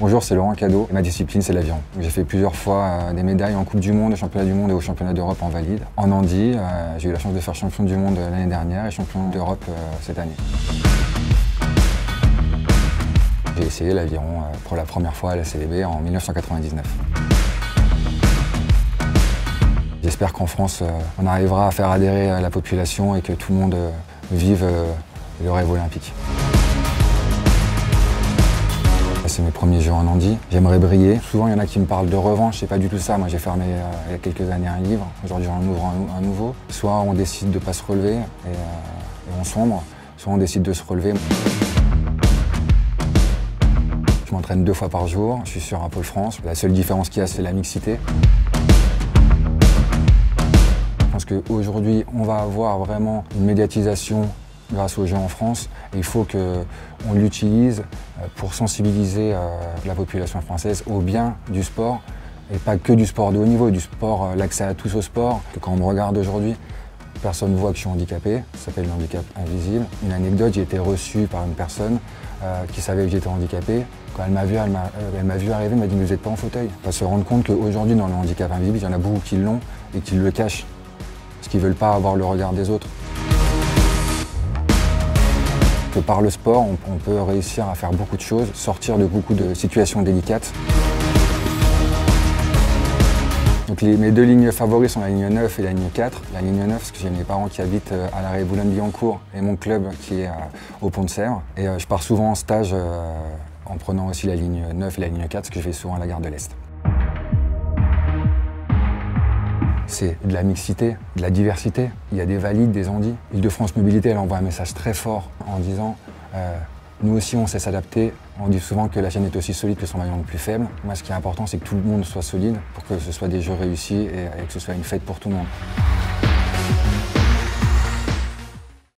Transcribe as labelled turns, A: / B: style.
A: Bonjour, c'est Laurent Cadeau. Ma discipline, c'est l'aviron. J'ai fait plusieurs fois des médailles en Coupe du Monde, Championnat du Monde et au Championnat d'Europe en valide. En handi, j'ai eu la chance de faire champion du monde l'année dernière et champion d'Europe cette année. J'ai essayé l'aviron pour la première fois à la CDB en 1999. J'espère qu'en France, on arrivera à faire adhérer la population et que tout le monde vive le rêve olympique. C'est mes premiers jeux en handi. J'aimerais briller. Souvent, il y en a qui me parlent de revanche. C'est pas du tout ça. Moi, j'ai fermé il y a quelques années un livre. Aujourd'hui, j'en ouvre un nouveau. Soit on décide de ne pas se relever et on sombre, soit on décide de se relever. Je m'entraîne 2 fois par jour. Je suis sur un pôle France. La seule différence qu'il y a, c'est la mixité. Je pense qu'aujourd'hui, on va avoir vraiment une médiatisation grâce aux Jeux en France. Et il faut qu'on l'utilise pour sensibiliser la population française au bien du sport, et pas que du sport de haut niveau, du sport, l'accès à tous au sport. Quand on me regarde aujourd'hui, personne ne voit que je suis handicapé, ça s'appelle le handicap invisible. Une anecdote, j'ai été reçu par une personne qui savait que j'étais handicapé. Quand elle m'a vu arriver, elle m'a dit « mais vous n'êtes pas en fauteuil ». On va se rendre compte qu'aujourd'hui, dans le handicap invisible, il y en a beaucoup qui l'ont et qui le cachent, parce qu'ils ne veulent pas avoir le regard des autres. Que par le sport, on peut réussir à faire beaucoup de choses, sortir de beaucoup de situations délicates. Donc mes 2 lignes favoris sont la ligne 9 et la ligne 4. La ligne 9, parce que j'ai mes parents qui habitent à l'arrêt Boulogne-Billancourt et mon club qui est au Pont-de-Sèvres. Et je pars souvent en stage en prenant aussi la ligne 9 et la ligne 4, parce que je vais souvent à la gare de l'Est. C'est de la mixité, de la diversité. Il y a des valides, des handis. Île-de-France Mobilité, elle envoie un message très fort en disant nous aussi on sait s'adapter. On dit souvent que la chaîne est aussi solide que son maillon le plus faible. Moi, ce qui est important, c'est que tout le monde soit solide pour que ce soit des jeux réussis et que ce soit une fête pour tout le monde.